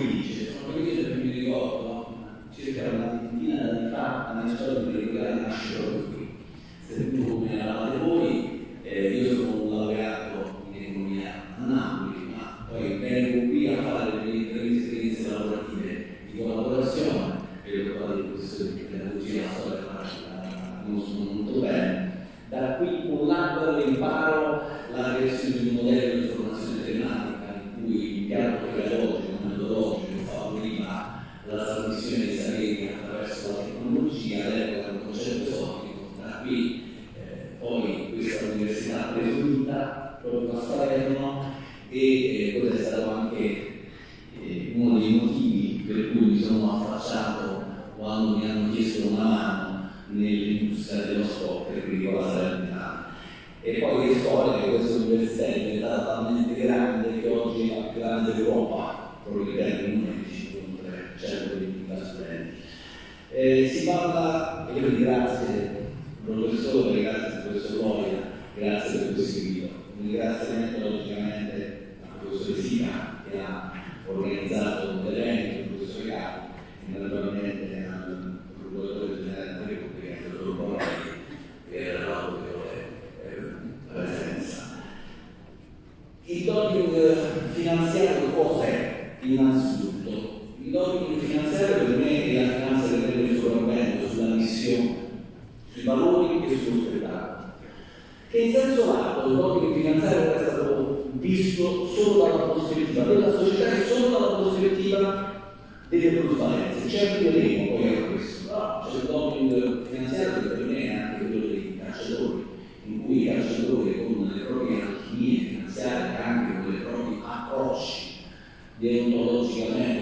sono felice perché mi ricordo, circa una ventina d'anni fa, a una storia di regolare nascere qui. Se tu come eravate voi, io sono un laureato in economia a Napoli, ma poi vengo qui a fare le mie esperienze lavorative di collaborazione, e ho trovato il professore di pedagogia, storia, la conosco molto bene. Da qui collaboro e imparo la creazione di un modello di formazione tematica in cui impianto pedagogico, metodologico, favoriva la trasmissione dei saperi attraverso la tecnologia, all'epoca un concetto esotico. Da qui poi questa università ha preso vita proprio a Salerno, e quello è stato anche uno dei motivi per cui mi sono affacciato quando mi hanno chiesto una mano nell'industria dello sport per cui la Salernitana. E poi che storia che questa università è diventata talmente grande che oggi è la più grande d'Europa, proprio che è un 11 con 320.000 studenti. Si parla, e quindi grazie professore, grazie professor Loia, grazie per questo invito. Un ringraziamento logicamente al professore Sica che ha organizzato l'evento, il professore Capo, e naturalmente al procuratore generale della Repubblica, il dottor Borelli, che era l'autorevole presenza. Il doping finanziario cos'è? Innanzitutto, il doping finanziario per me è la finanza che prende il sopravvento sulla missione, sui valori e sullo spettacolo. Che in senso lato il doping finanziario è stato visto solo dalla prospettiva della società e solo dalla prospettiva delle plusvalenze. Ci arriveremo poi a questo, però c'è il doping finanziario che per me è anche quello dei calciatori, in cui i calciatori con le proprie alchimie finanziarie, anche con i propri approcci deontologicamente